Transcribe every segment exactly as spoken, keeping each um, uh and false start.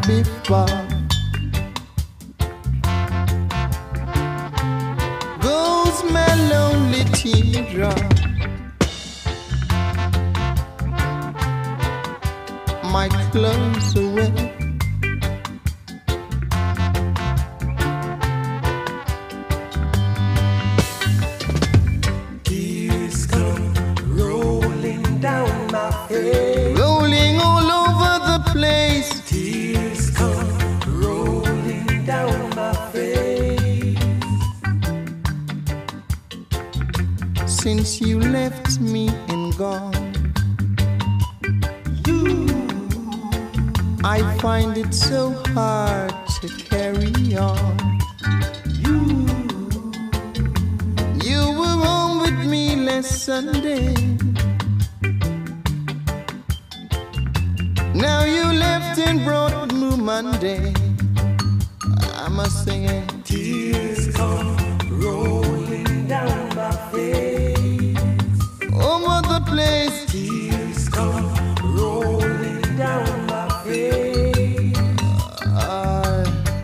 Biff Bob. Goes my lonely teardrop. My clothes are wet. Tears come rolling down my face, Rolling all over the place. tears come rolling down my face. Since you left me and gone, You, I find it so hard to carry on. you, You were home with me last Sunday. Now you left and brought Blue Monday. I'm a singing. tears come rolling down my face. Over the place. Tears come rolling down my face. I,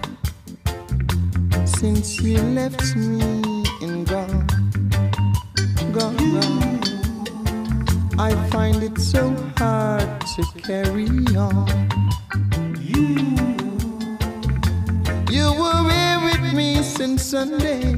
since you left me and gone, gone, gone, I find it so hard to carry on. You, You were here with me since Sunday.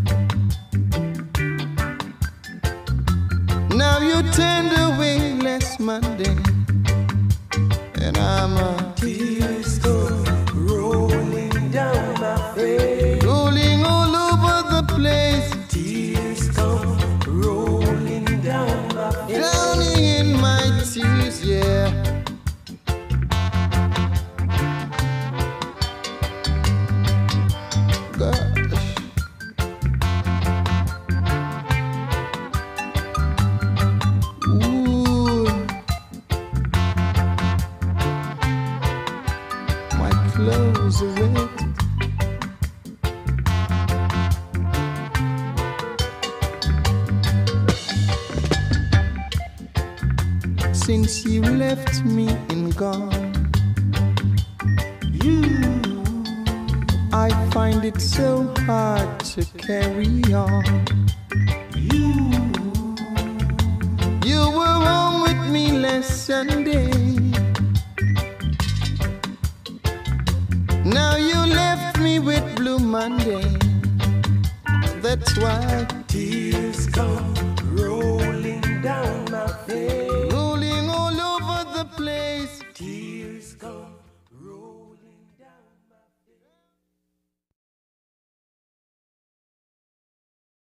Now you turned away last Monday, and I'm a tears come rolling down my face. rolling all over the place, Tears come rolling down my face. drowning in my tears, yeah. Gosh. Ooh. My clothes are wet. Since you left me and gone, You, I find it so hard to carry on. you, You were home with me last Sunday. Now you left me with Blue Monday. That's why tears come